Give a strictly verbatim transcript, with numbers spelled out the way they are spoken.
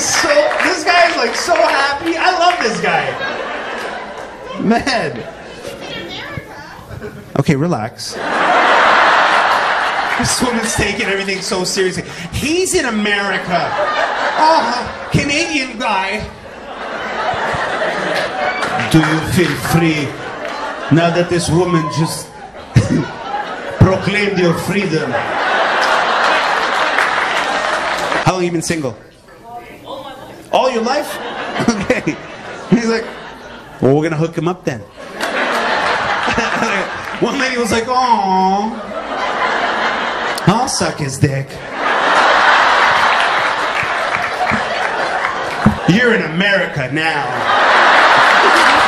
is so, this guy is like so happy. I love this guy. Man. Okay, relax. This woman's taking everything so seriously. He's in America. Oh, Canadian guy. Do you feel free now that this woman just proclaimed your freedom? How long have you been single? All your life? Okay. He's like, well, we're gonna hook him up then. One lady was like, "Aww, I'll suck his dick." You're in America now.